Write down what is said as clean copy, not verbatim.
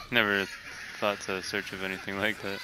Never thought to search of anything like that.